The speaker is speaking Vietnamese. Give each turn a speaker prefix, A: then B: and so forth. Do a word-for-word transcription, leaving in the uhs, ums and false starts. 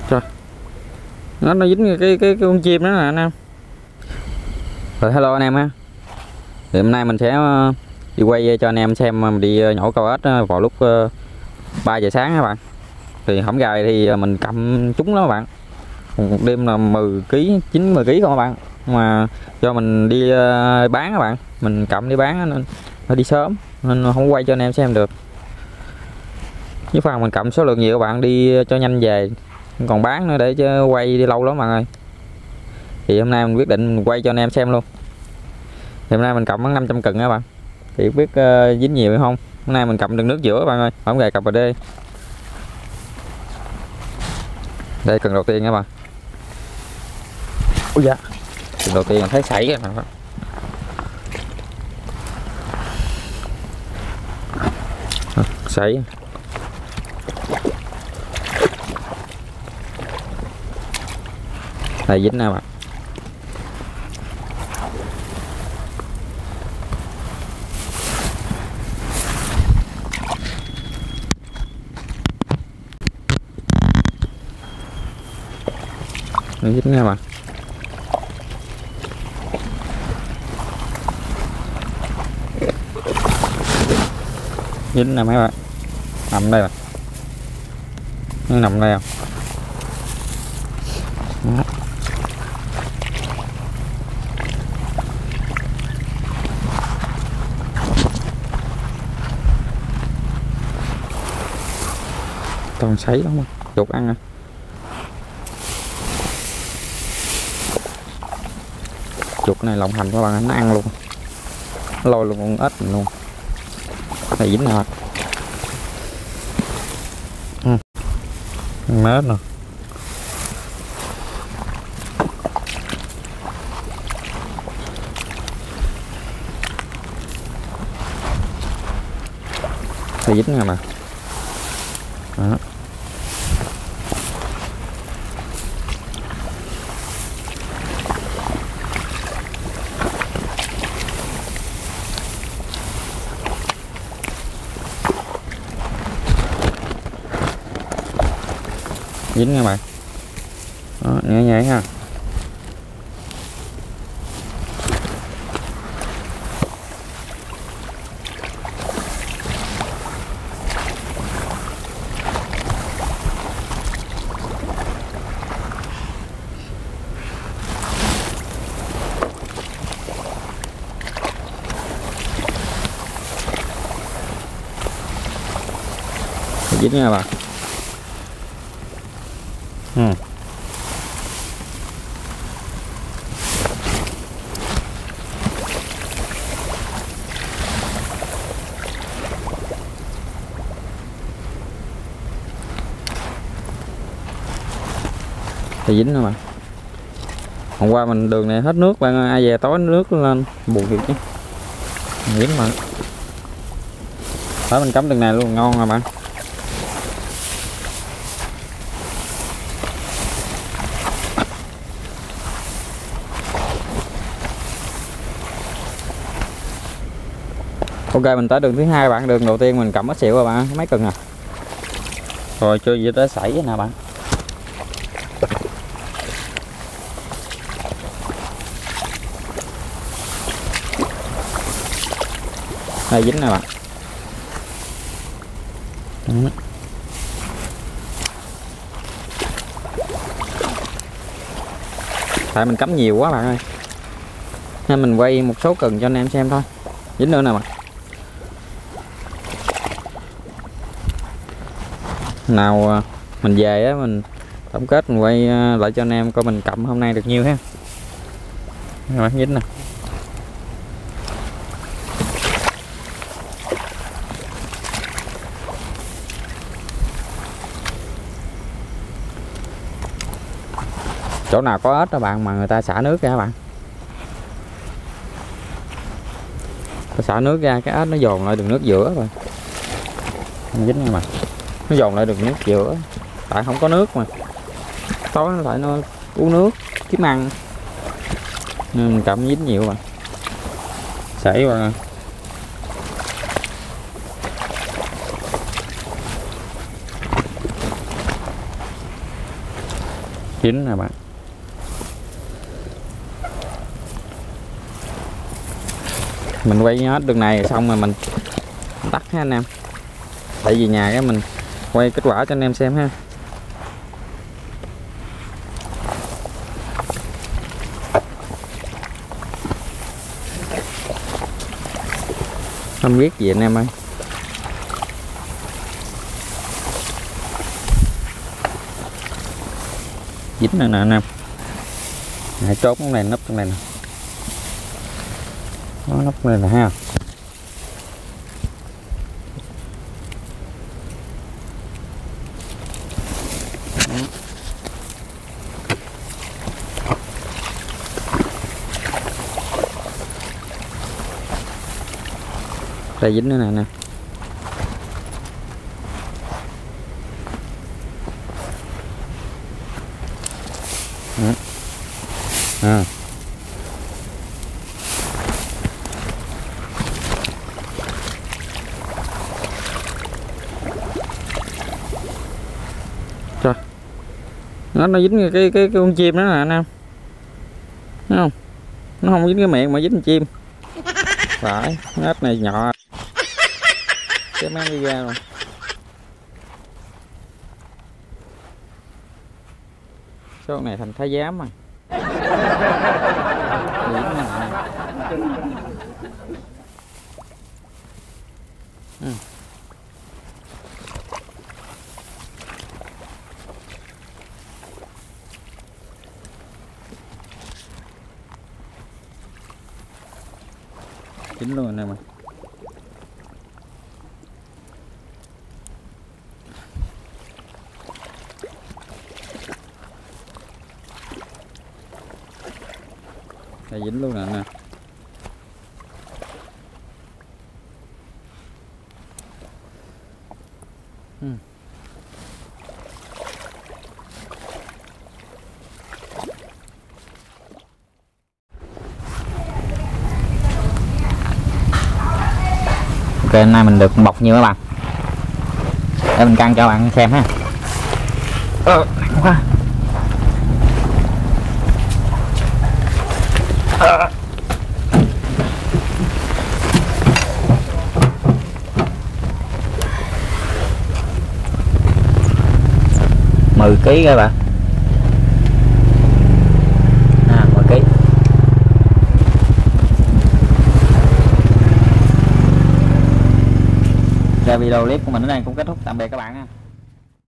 A: Trời, nó nó dính cái cái, cái con chim đó nè anh em. Rồi hello anh em ha. Thì hôm nay mình sẽ đi quay cho anh em xem mình đi nhổ câu ếch vào lúc ba giờ sáng các bạn. Thì hổng gài thì mình cầm chúng đó các bạn. Một đêm là mười ký, chín mươi ký không các bạn. Mà do mình đi bán các bạn, mình cầm đi bán nên phải đi sớm nên không quay cho anh em xem được. Với phần mình cầm số lượng nhiều các bạn, đi cho nhanh về, còn bán nữa để chứ quay đi lâu lắm bạn ơi. Thì hôm nay mình quyết định mình quay cho anh em xem luôn. Thì hôm nay mình cầm năm trăm cân các bạn. Thì biết uh, dính nhiều hay không. Hôm nay mình cầm đường nước giữa các bạn ơi, không gài cặp vào đê. Đây cần đầu tiên các bạn. Ôi dạ. Cần đầu tiên mình thấy sảy các bạn. Sảy. Đây dính nè bạn. Đây dính nè bạn. Dính nè mấy bạn. Nằm đây bạn. Nó nằm đây không? Đó. Toàn sấy lắm, chuột ăn à. Chuột này lộng hành các bạn, nó ăn luôn, nó lôi luôn con ếch luôn. Này dính nè, ừ. Mết nè. Này dính nè mà. Đó. Dính nha bạn. Đó, nhẹ nhẹ ha. Dính nha bạn. Ừ. Thì dính nữa mà. Hôm qua mình đường này hết nước bạn ơi, ai về tối nước lên buồn thiệt chứ. Dính mà. Đó mình cắm đường này luôn ngon rồi bạn. Ok mình tới đường thứ hai bạn, đường đầu tiên mình cầm ít xịu rồi bạn, mấy cần à. Rồi chưa gì tới sảy nè bạn. Đây dính nè bạn. Ừ. Tại mình cắm nhiều quá bạn ơi, nên mình quay một số cần cho anh em xem thôi. Dính nữa nè bạn. Nào mình về á mình tổng kết mình quay lại cho anh em coi mình cầm hôm nay được nhiêu ha. Rồi dính nè. Chỗ nào có ếch đó bạn mà người ta xả nước ra bạn. Ta xả nước ra cái ếch nó dồn lại đường nước giữa rồi. Dính nha mà. Nó dồn lại đường nước giữa. Tại không có nước mà. Tối nó lại nó uống nước kiếm ăn. Nên mình cầm dính nhiều bạn. Sảy bạn. chín nè bạn. Mình quay hết đường này xong rồi mình tắt ha anh em, tại vì nhà cái mình quay kết quả cho anh em xem ha. Không biết gì anh em ơi. Dính nè nè anh em. Hãy chốt cái này, nắp cái này nè. Nó nắp này nè ha. Đây dính nữa nè nè. À. Trời. Nó nó dính cái cái cái con chim đó nè anh em. Thấy không? Nó không dính cái miệng mà dính chim. Phải, nết này nhỏ. Cái mang đi ra rồi. Số này thành thái giám rồi. Ừ. Chính luôn nè mà. Đây dính luôn nè nè. Ừ. Ok, hôm nay mình được bọc nhiêu các bạn, để mình cân cho bạn xem ha. Ờ, nặng quá. Ờ. mười ký các bạn. À, mười ký. Ra video clip của mình đến đây cũng kết thúc, tạm biệt các bạn ha.